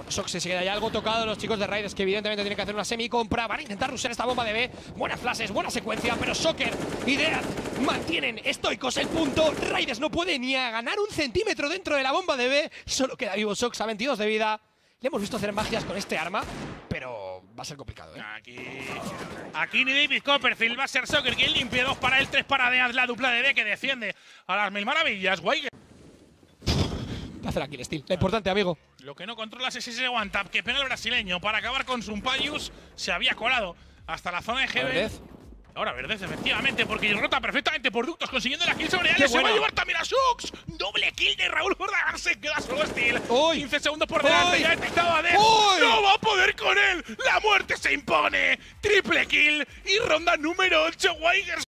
Sox se queda ya algo tocado. Los chicos de Raiders que evidentemente tienen que hacer una semi-compra. Van a intentar rusar esta bomba de B. Buenas flashes, buena secuencia, pero Shocker y Death mantienen estoicos el punto. Raiders no puede ni a ganar un centímetro dentro de la bomba de B. Solo queda vivo Sox a 22 de vida. Le hemos visto hacer magias con este arma, pero va a ser complicado, Aquí ni David Copperfield, va a ser Shocker quien limpie. 2 para él, 3 para Death, la dupla de B que defiende a las mil maravillas. Weiger. Hacer aquí el Steel. Lo importante, amigo. Lo que no controlas es ese one tap. Que pena el brasileño. Para acabar con Sumpayus, se había colado hasta la zona de Heaven. Ahora Verdez, efectivamente, porque rota perfectamente por ductos, consiguiendo la kill sobre él. Se va a llevar también a Sux. Doble kill de Raúl Jordagar. Se queda solo Steel. 15 segundos por delante. Ya ha detectado a Death. No va a poder con él. La muerte se impone. Triple kill y ronda número 8. Weiger.